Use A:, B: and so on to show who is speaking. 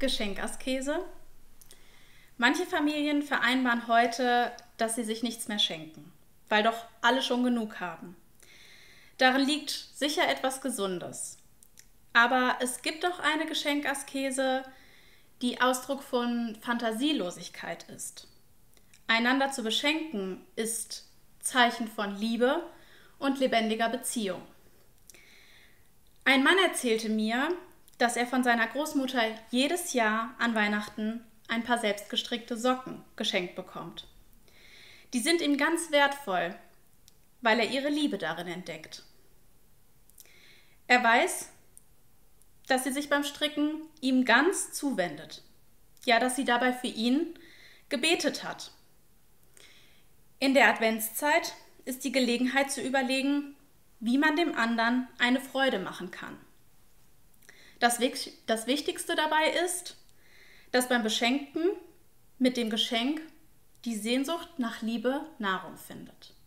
A: Geschenkaskese. Manche Familien vereinbaren heute, dass sie sich nichts mehr schenken, weil doch alle schon genug haben. Darin liegt sicher etwas Gesundes. Aber es gibt auch eine Geschenkaskese, die Ausdruck von Fantasielosigkeit ist. Einander zu beschenken ist Zeichen von Liebe und lebendiger Beziehung. Ein Mann erzählte mir, dass er von seiner Großmutter jedes Jahr an Weihnachten ein paar selbstgestrickte Socken geschenkt bekommt. Die sind ihm ganz wertvoll, weil er ihre Liebe darin entdeckt. Er weiß, dass sie sich beim Stricken ihm ganz zuwendet. Ja, dass sie dabei für ihn gebetet hat. In der Adventszeit ist die Gelegenheit zu überlegen, wie man dem anderen eine Freude machen kann. Das Wichtigste dabei ist, dass beim Beschenken mit dem Geschenk die Sehnsucht nach Liebe Nahrung findet.